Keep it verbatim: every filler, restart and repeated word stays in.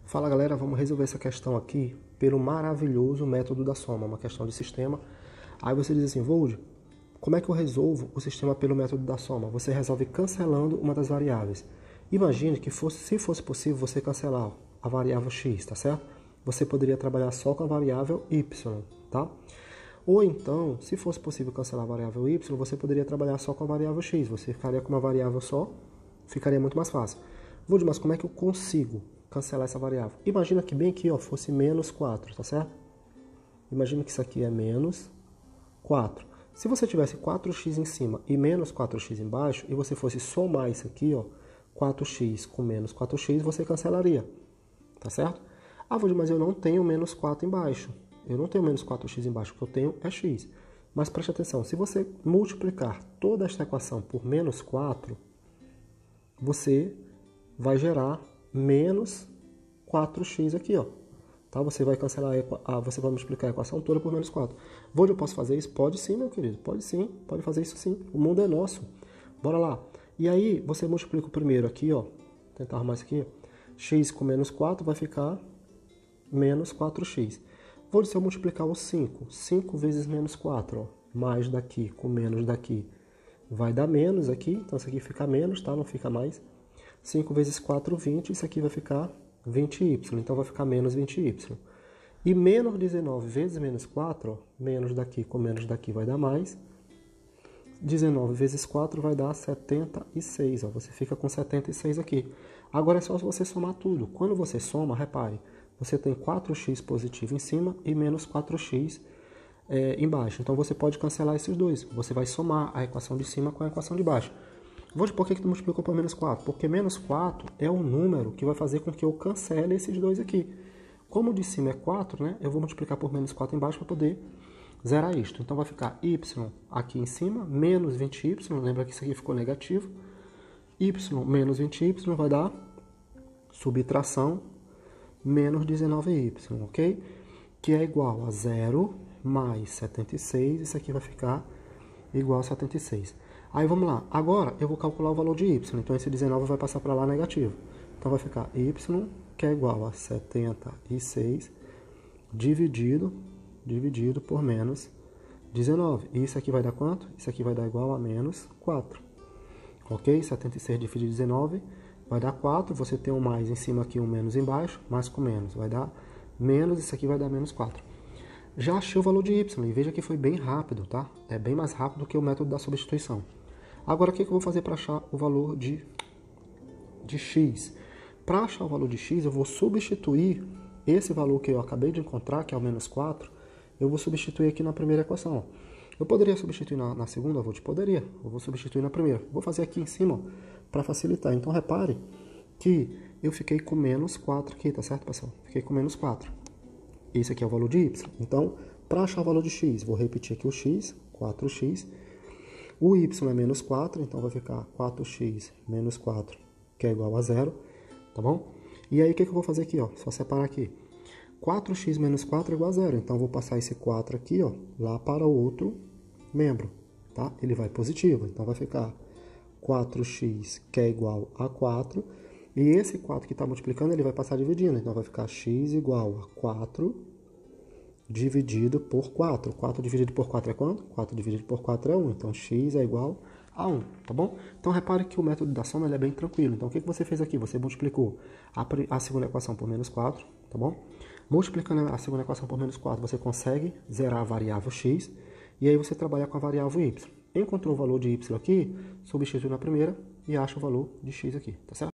Fala galera, vamos resolver essa questão aqui pelo maravilhoso método da soma, uma questão de sistema. Aí você diz assim, Vold, como é que eu resolvo o sistema pelo método da soma? Você resolve cancelando uma das variáveis. Imagine que fosse, se fosse possível você cancelar a variável x, tá certo? Você poderia trabalhar só com a variável y, tá? Ou então, se fosse possível cancelar a variável y, você poderia trabalhar só com a variável x. Você ficaria com uma variável só, ficaria muito mais fácil. Vold, mas como é que eu consigo cancelar essa variável? Imagina que bem aqui ó, fosse menos quatro, tá certo? Imagina que isso aqui é menos quatro. Se você tivesse quatro x em cima e menos quatro x embaixo, e você fosse somar isso aqui, ó, quatro x com menos quatro x, você cancelaria, tá certo? Ah, Vold, mas eu não tenho menos quatro embaixo. Eu não tenho menos quatro x embaixo, o que eu tenho é x. Mas preste atenção, se você multiplicar toda esta equação por menos quatro, você vai gerar menos quatro x aqui, ó. Tá? Você vai cancelar a, a você vai multiplicar a equação toda por menos quatro. Vold, eu posso fazer isso? Pode sim, meu querido. Pode sim, pode fazer isso sim. O mundo é nosso. Bora lá. E aí, você multiplica o primeiro aqui, ó. Vou tentar arrumar isso aqui. X com menos quatro vai ficar menos quatro x. Vold, se eu multiplicar o cinco, cinco vezes menos quatro, ó, mais daqui com menos daqui, vai dar menos aqui. Então, isso aqui fica menos, tá? Não fica mais. cinco vezes quatro, vinte. Isso aqui vai ficar vinte y. Então, vai ficar menos vinte y. E menos dezenove vezes menos quatro, ó, menos daqui com menos daqui vai dar mais. dezenove vezes quatro vai dar setenta e seis. Ó. Você fica com setenta e seis aqui. Agora é só você somar tudo. Quando você soma, repare, você tem quatro x positivo em cima e menos quatro x é, embaixo. Então, você pode cancelar esses dois. Você vai somar a equação de cima com a equação de baixo. Vold, por que que tu multiplicou por menos quatro? Porque menos quatro é o número que vai fazer com que eu cancele esses dois aqui. Como o de cima é quatro, né, eu vou multiplicar por menos quatro embaixo para poder zerar isto. Então, vai ficar y aqui em cima, menos vinte y. Lembra que isso aqui ficou negativo. Y menos vinte y vai dar subtração menos dezenove y, ok? Que é igual a zero mais setenta e seis. Isso aqui vai ficar igual a setenta e seis. Aí vamos lá. Agora eu vou calcular o valor de y. Então esse dezenove vai passar para lá negativo. Então vai ficar y, que é igual a setenta e seis, dividido, dividido por menos dezenove. E isso aqui vai dar quanto? Isso aqui vai dar igual a menos quatro. Ok? setenta e seis dividido dezenove vai dar quatro. Você tem um mais em cima aqui, um menos embaixo. Mais com menos vai dar menos. Isso aqui vai dar menos quatro. Já achei o valor de y. E veja que foi bem rápido, tá? É bem mais rápido que o método da substituição. Agora, o que eu vou fazer para achar o valor de, de x? Para achar o valor de x, eu vou substituir esse valor que eu acabei de encontrar, que é o menos quatro, eu vou substituir aqui na primeira equação. Eu poderia substituir na, na segunda? Vou te poderia. Eu vou substituir na primeira. Vou fazer aqui em cima para facilitar. Então, repare que eu fiquei com menos quatro aqui, tá certo, pessoal? Fiquei com menos quatro. Esse aqui é o valor de y. Então, para achar o valor de x, vou repetir aqui o x, quatro x. O y é menos quatro, então vai ficar quatro x menos quatro, que é igual a zero, tá bom? E aí, o que, que eu vou fazer aqui, ó? Só separar aqui. quatro x menos quatro é igual a zero, então eu vou passar esse quatro aqui, ó, lá para o outro membro, tá? Ele vai positivo, então vai ficar quatro x, que é igual a quatro, e esse quatro que está multiplicando, ele vai passar dividindo, então vai ficar x igual a quatro dividido por quatro. quatro dividido por quatro é quanto? quatro dividido por quatro é um, então x é igual a um, tá bom? Então, repare que o método da soma ele é bem tranquilo. Então, o que, que você fez aqui? Você multiplicou a, a segunda equação por menos quatro, tá bom? Multiplicando a segunda equação por menos quatro, você consegue zerar a variável x, e aí você trabalha com a variável y. Encontrou o valor de y aqui, substitui na primeira e acha o valor de x aqui, tá certo?